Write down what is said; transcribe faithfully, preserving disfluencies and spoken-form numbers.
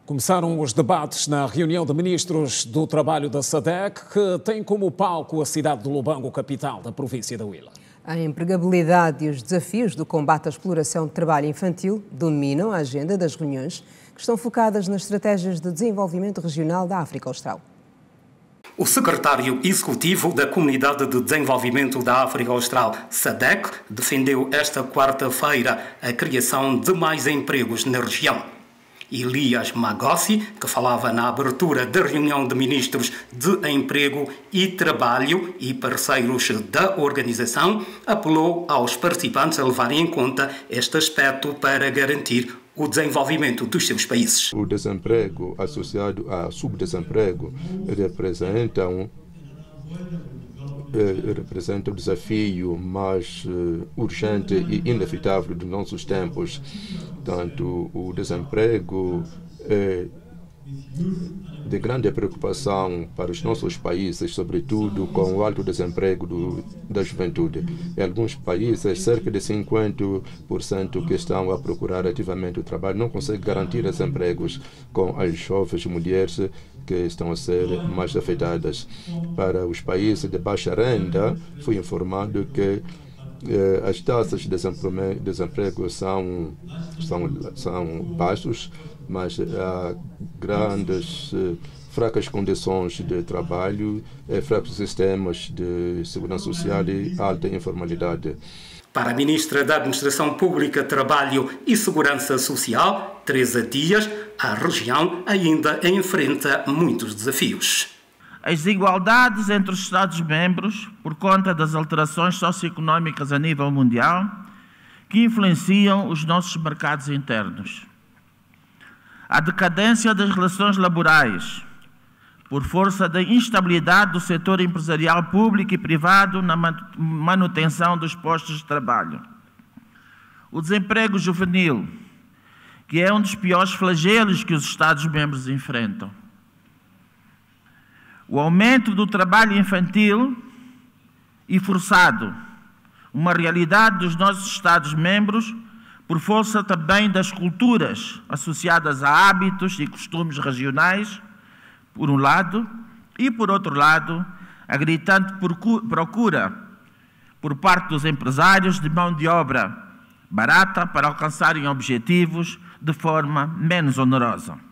Começaram os debates na reunião de ministros do trabalho da SADEC, que tem como palco a cidade de Lubango, capital da província da Huila. A empregabilidade e os desafios do combate à exploração de trabalho infantil dominam a agenda das reuniões, que estão focadas nas estratégias de desenvolvimento regional da África Austral. O secretário executivo da Comunidade de Desenvolvimento da África Austral, SADEC, defendeu esta quarta-feira a criação de mais empregos na região. Elias Magossi, que falava na abertura da reunião de ministros de Emprego e Trabalho e parceiros da organização, apelou aos participantes a levarem em conta este aspecto para garantir o desenvolvimento dos seus países. O desemprego associado a subdesemprego representa um representa o desafio mais uh, urgente e inevitável dos nossos tempos. Tanto o desemprego é de grande preocupação para os nossos países, sobretudo com o alto desemprego do, da juventude. Em alguns países, cerca de cinquenta por cento que estão a procurar ativamente o trabalho não conseguem garantir os empregos, com as jovens mulheres que estão a ser mais afetadas. Para os países de baixa renda, fui informado que eh, as taxas de desemprego, desemprego são, são, são baixas, mas há grandes, eh, fracas condições de trabalho, eh, fracos sistemas de segurança social e alta informalidade. Para a Ministra da Administração Pública, Trabalho e Segurança Social, Teresa Dias, a região ainda enfrenta muitos desafios. As desigualdades entre os Estados-membros, por conta das alterações socioeconómicas a nível mundial, que influenciam os nossos mercados internos. A decadência das relações laborais, por força da instabilidade do setor empresarial público e privado na manutenção dos postos de trabalho. O desemprego juvenil, que é um dos piores flagelos que os Estados-membros enfrentam. O aumento do trabalho infantil e forçado, uma realidade dos nossos Estados-membros, por força também das culturas associadas a hábitos e costumes regionais, por um lado, e por outro lado, a gritante procura por parte dos empresários de mão de obra barata para alcançarem objetivos de forma menos onerosa.